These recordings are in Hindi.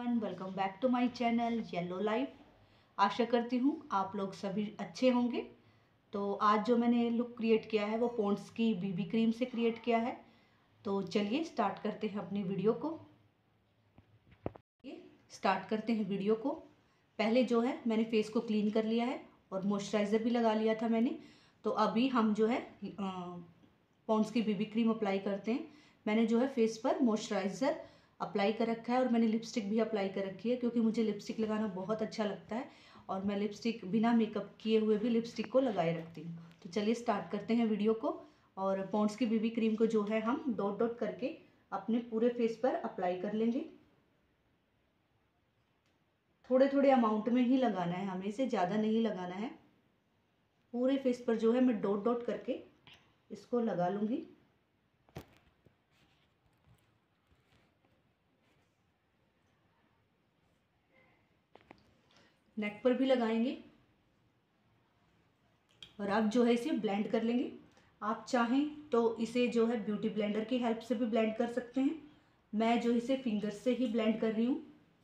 Everyone, welcome back to my channel yellow life. आशा करती हूँ आप लोग सभी अच्छे होंगे। तो आज जो मैंने लुक क्रिएट किया है वो पॉन्ड्स की बीबी क्रीम से क्रिएट किया है। तो चलिए स्टार्ट करते हैं अपनी वीडियो को। पहले जो है मैंने फेस को क्लीन कर लिया है और मॉइस्चराइज़र भी लगा लिया था मैंने। तो अभी हम जो है पॉन्ड्स की बीबी क्रीम अप्लाई करते हैं। मैंने जो है फेस पर मॉइस्चराइज़र अप्लाई कर रखा है और मैंने लिपस्टिक भी अप्लाई कर रखी है, क्योंकि मुझे लिपस्टिक लगाना बहुत अच्छा लगता है और मैं लिपस्टिक बिना मेकअप किए हुए भी लिपस्टिक को लगाए रखती हूँ। तो चलिए स्टार्ट करते हैं वीडियो को। और पॉन्ड्स की बीबी क्रीम को जो है हम डॉट डॉट करके अपने पूरे फेस पर अप्लाई कर लेंगे। थोड़े थोड़े अमाउंट में ही लगाना है हमें, इसे ज़्यादा नहीं लगाना है। पूरे फेस पर जो है मैं डॉट डॉट करके इसको लगा लूँगी। नेक पर भी लगाएंगे और अब जो है इसे ब्लेंड कर लेंगे। आप चाहें तो इसे जो है ब्यूटी ब्लेंडर की हेल्प से भी ब्लेंड कर सकते हैं। मैं जो इसे फिंगर से ही ब्लेंड कर रही हूँ।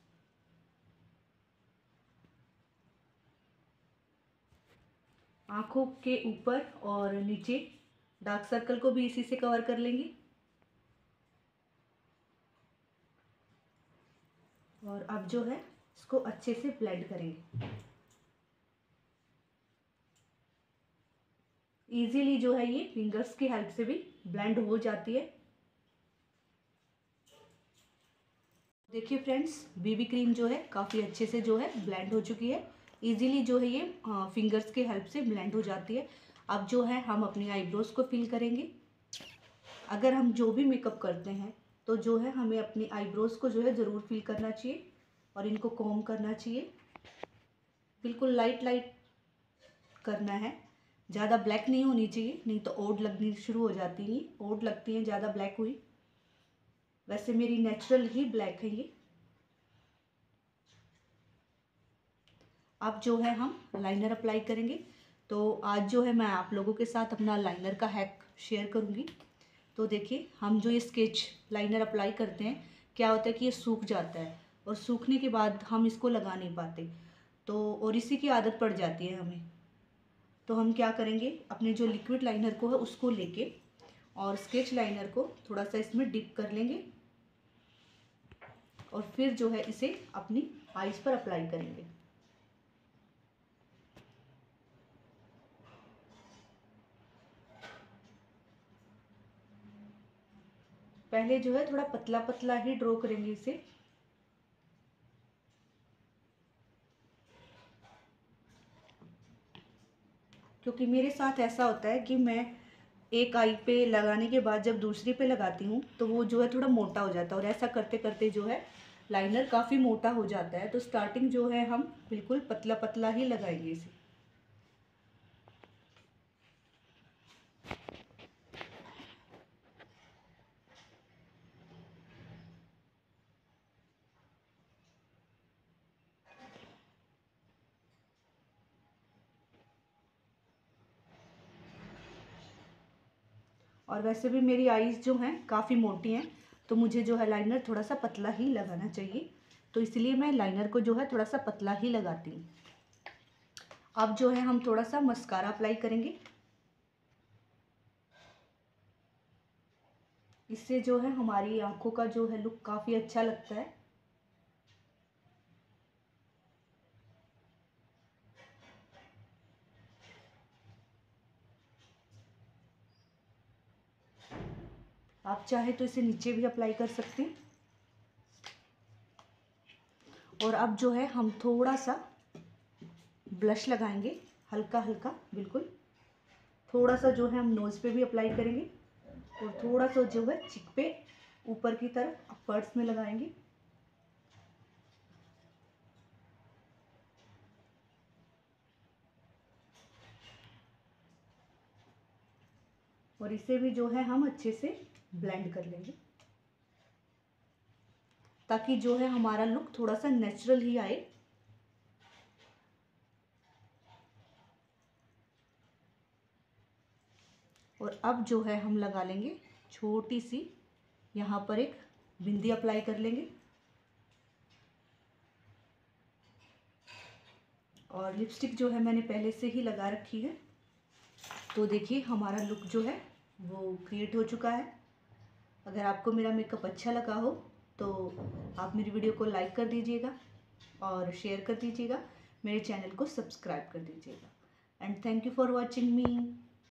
आंखों के ऊपर और नीचे डार्क सर्कल को भी इसी से कवर कर लेंगे। और अब जो है इसको अच्छे से ब्लेंड करेंगे। इजीली जो है ये फिंगर्स की हेल्प से भी ब्लेंड हो जाती है। देखिए फ्रेंड्स, बीबी क्रीम जो है काफ़ी अच्छे से जो है ब्लेंड हो चुकी है। इजीली जो है ये फिंगर्स के हेल्प से ब्लेंड हो जाती है। अब जो है हम अपनी आईब्रोज को फिल करेंगे। अगर हम जो भी मेकअप करते हैं तो जो है हमें अपनी आईब्रोज को जो है ज़रूर फिल करना चाहिए और इनको कॉम्ब करना चाहिए। बिल्कुल लाइट लाइट करना है, ज़्यादा ब्लैक नहीं होनी चाहिए, नहीं तो ओड लगनी शुरू हो जाती है। ओड लगती हैं ज़्यादा ब्लैक हुई। वैसे मेरी नेचुरल ही ब्लैक है ये। अब जो है हम लाइनर अप्लाई करेंगे। तो आज जो है मैं आप लोगों के साथ अपना लाइनर का हैक शेयर करूंगी। तो देखिए, हम जो ये स्केच लाइनर अप्लाई करते हैं, क्या होता है कि ये सूख जाता है और सूखने के बाद हम इसको लगा नहीं पाते, तो और इसी की आदत पड़ जाती है हमें। तो हम क्या करेंगे, अपने जो लिक्विड लाइनर को है उसको लेके और स्केच लाइनर को थोड़ा सा इसमें डिप कर लेंगे और फिर जो है इसे अपनी आईज पर अप्लाई करेंगे। पहले जो है थोड़ा पतला पतला ही ड्रॉ करेंगे इसे। क्योंकि मेरे साथ ऐसा होता है कि मैं एक आई पे लगाने के बाद जब दूसरी पे लगाती हूँ तो वो जो है थोड़ा मोटा हो जाता है, और ऐसा करते करते जो है लाइनर काफ़ी मोटा हो जाता है। तो स्टार्टिंग जो है हम बिल्कुल पतला पतला ही लगाएंगे इसे। और वैसे भी मेरी आईज जो हैं काफ़ी मोटी हैं, तो मुझे जो है लाइनर थोड़ा सा पतला ही लगाना चाहिए। तो इसलिए मैं लाइनर को जो है थोड़ा सा पतला ही लगाती हूँ। अब जो है हम थोड़ा सा मस्कारा अप्लाई करेंगे। इससे जो है हमारी आंखों का जो है लुक काफ़ी अच्छा लगता है। आप चाहे तो इसे नीचे भी अप्लाई कर सकते हैं। और अब जो है हम थोड़ा सा ब्लश लगाएंगे, हल्का हल्का बिल्कुल। थोड़ा सा जो है हम नोज़ पे भी अप्लाई करेंगे और थोड़ा सा जो है चिक पे ऊपर की तरफ अपवर्ड्स में लगाएंगे। और इसे भी जो है हम अच्छे से ब्लेंड कर लेंगे, ताकि जो है हमारा लुक थोड़ा सा नेचुरल ही आए। और अब जो है हम लगा लेंगे छोटी सी, यहाँ पर एक बिंदी अप्लाई कर लेंगे। और लिपस्टिक जो है मैंने पहले से ही लगा रखी है। तो देखिए हमारा लुक जो है वो क्रिएट हो चुका है। अगर आपको मेरा मेकअप अच्छा लगा हो तो आप मेरी वीडियो को लाइक कर दीजिएगा और शेयर कर दीजिएगा, मेरे चैनल को सब्सक्राइब कर दीजिएगा। And thank you for watching me.